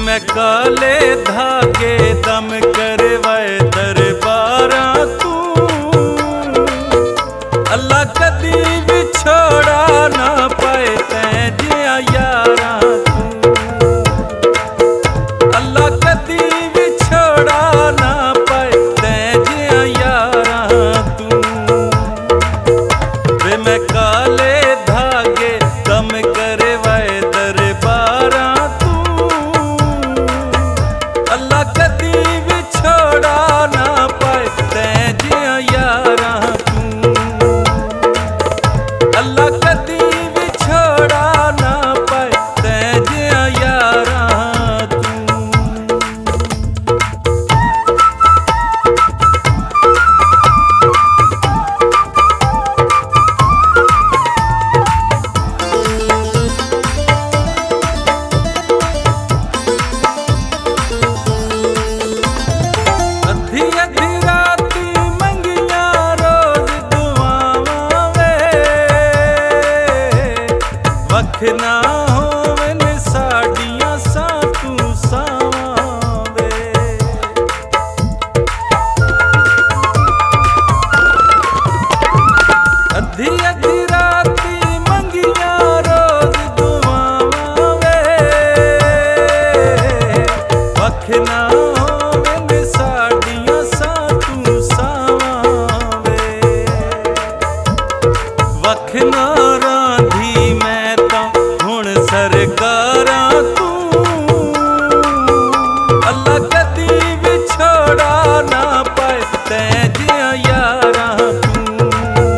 मैं काले धागे दम करवाए दरबारा तू अल्लाह कदी भी छोड़ा ना पाए तैं जिया यारा तू अल्लाह कदी भी छोड़ा ना पाए तैं जिया यारा तू वे मैं काले धागे दम करवाए दरबारा अल्लाह कदी भी छोड़ा ना पाए तैं जिया यारा तू अल्लाह कदी भी छोड़ा ना पाए तैं जिया यारा ना होवन साड़ियां सा तू सावे अधी अधी राती मंगिया रोज दुआवे वख ना होवन साड़ियां सा तू सावे वख ना रांधी मैं सरकारा तू अल्लाह कदी भी छोड़ा ना पाए तैं जिया यारा तू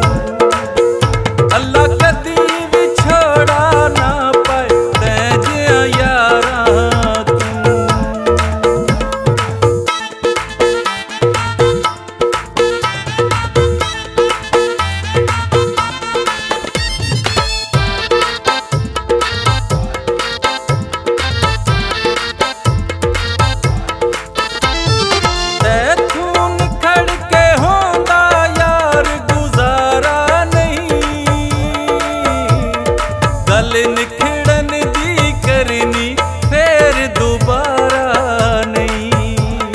अल्लाह कदी भी छोड़ा ना पाए तैं जिया यारा निखड़न दी करनी फिर दोबारा नहीं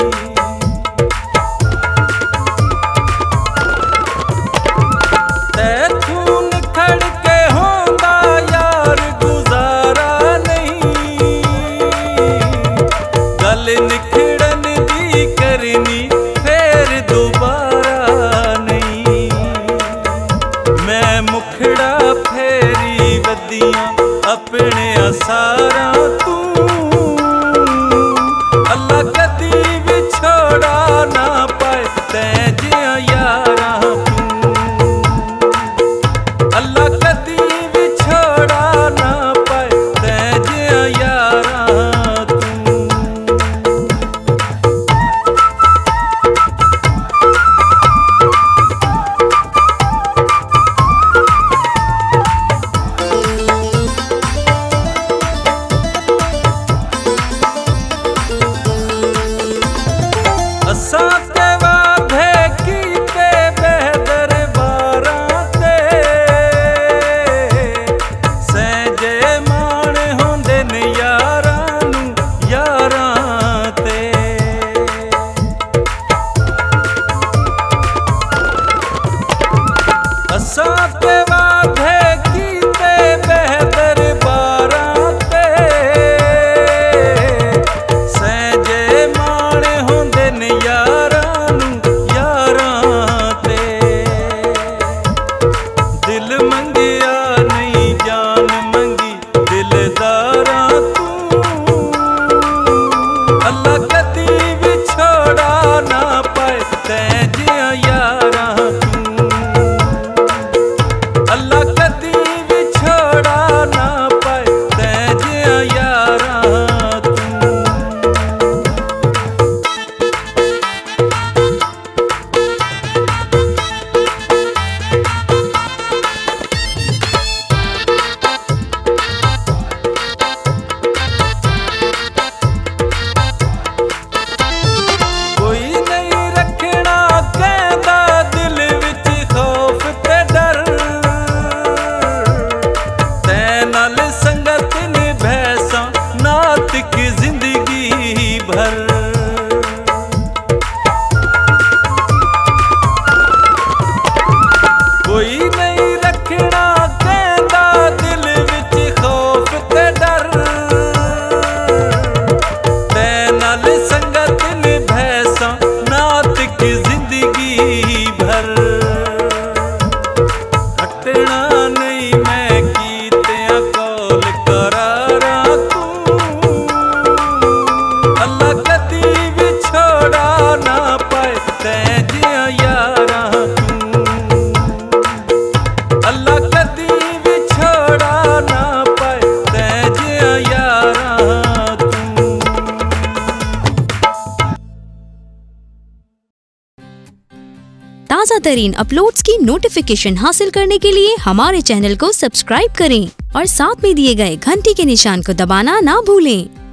तैथू निखड़ के होंदा यार गुजारा नहीं गल निखड़न दी करनी फिर दोबारा नहीं मैं मुखड़ा फेरी वदियां अपने असारा तू अल्लाह कदी भी छोड़ा ना पाए तैं जिया यारा तू अल्लाह कदी भी छोड़ा ना पाए तैं जिया यारा तू ताज़ा तरीन अपलोड्स की नोटिफिकेशन हासिल करने के लिए हमारे चैनल को सब्सक्राइब करें और साथ में दिए गए घंटी के निशान को दबाना ना भूलें।